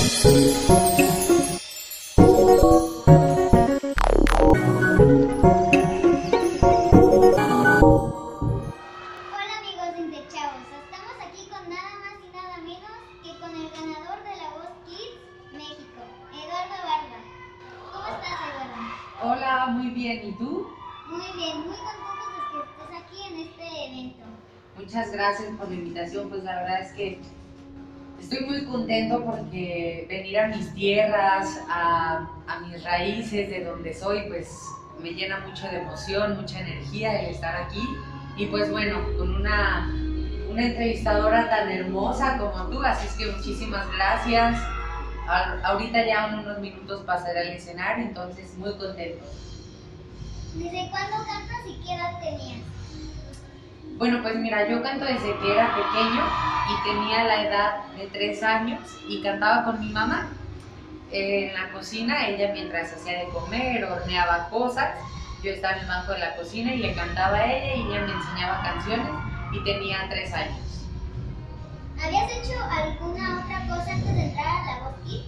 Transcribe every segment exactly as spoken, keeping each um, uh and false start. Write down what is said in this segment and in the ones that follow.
amigos de Intechavos, estamos aquí con nada más y nada menos que con el ganador de La Voz Kids México, Eduardo Barba. ¿Cómo estás, Eduardo? Hola, muy bien. ¿Y tú? Muy bien, muy contentos de que estés aquí en este evento. Muchas gracias por la invitación. Pues la verdad es que estoy muy contento porque venir a mis tierras, a, a mis raíces, de donde soy, pues me llena mucho de emoción, mucha energía el estar aquí. Y pues bueno, con una, una entrevistadora tan hermosa como tú, así es que muchísimas gracias. A, ahorita ya en unos minutos pasaré al escenario, entonces muy contento. ¿Desde cuándo cantas y qué edad tenías? Bueno, pues mira, yo canto desde que era pequeño y tenía la edad de tres años y cantaba con mi mamá eh, en la cocina. Ella mientras hacía de comer, horneaba cosas, yo estaba en el banco de la cocina y le cantaba a ella y ella me enseñaba canciones y tenía tres años. ¿Habías hecho alguna otra cosa antes de entrar a La Voz Kids?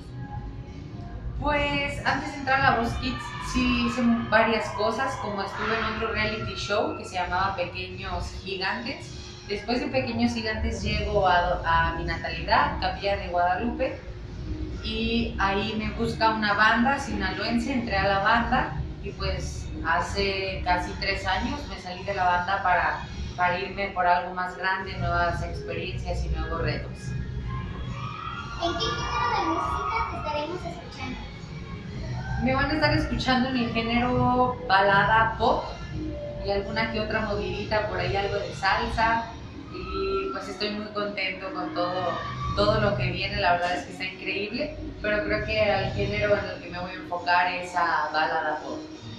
Pues antes de entrar a La Voz Kids sí hice varias cosas, como estuve en otro reality show que se llamaba Pequeños Gigantes. Después de Pequeños Gigantes llego a, a mi natalidad, Capilla de Guadalupe, y ahí me busca una banda sinaloense, entré a la banda y pues hace casi tres años me salí de la banda para, para irme por algo más grande, nuevas experiencias y nuevos retos. ¿En qué género de música te estaremos escuchando? Me van a estar escuchando en el género balada pop y alguna que otra movidita, por ahí algo de salsa, y pues estoy muy contento con todo, todo lo que viene. La verdad es que está increíble, pero creo que el género en el que me voy a enfocar es a balada pop.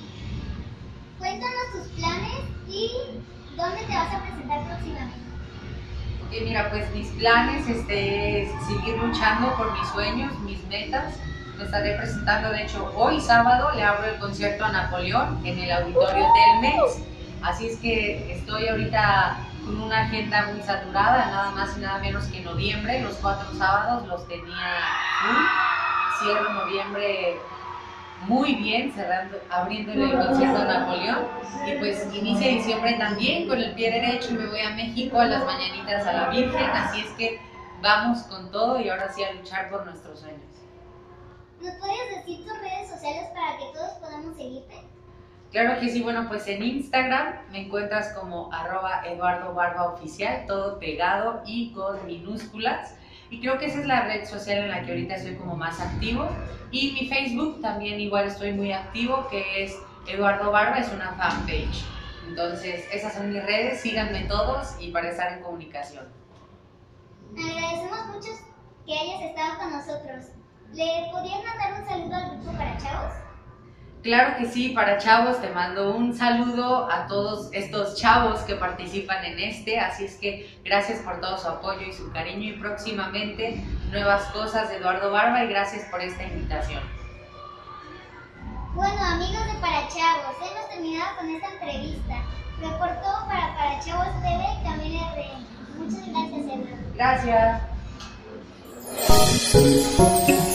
Cuéntanos tus planes y dónde te vas a presentar próximamente. Ok, mira, pues mis planes este, es seguir luchando por mis sueños, mis metas. Me estaré presentando, de hecho, hoy sábado le abro el concierto a Napoleón en el auditorio Telmex. Así es que estoy ahorita con una agenda muy saturada, nada más y nada menos que en noviembre, los cuatro sábados los tenía full. Cierro noviembre muy bien, cerrando, abriéndole el concierto a Napoleón. Y pues inicia diciembre también con el pie derecho y me voy a México a las mañanitas a la Virgen. Así es que vamos con todo y ahora sí a luchar por nuestros sueños. ¿Nos puedes decir tus redes sociales para que todos podamos seguirte? Claro que sí, bueno, pues en Instagram me encuentras como arroba Eduardo Barba Oficial, todo pegado y con minúsculas. Y creo que esa es la red social en la que ahorita estoy como más activo. Y mi Facebook también igual estoy muy activo, que es Eduardo Barba, es una fanpage. Entonces, esas son mis redes, síganme todos y para estar en comunicación. Agradecemos mucho que hayas estado con nosotros. ¿Le podrías mandar un saludo al grupo Para Chavos? Claro que sí, Para Chavos, te mando un saludo a todos estos chavos que participan en este, así es que gracias por todo su apoyo y su cariño y próximamente nuevas cosas de Eduardo Barba y gracias por esta invitación. Bueno, amigos de Para Chavos, hemos terminado con esta entrevista. Reportó para Para Chavos T V Camila Rey. Muchas gracias, Eduardo. Gracias.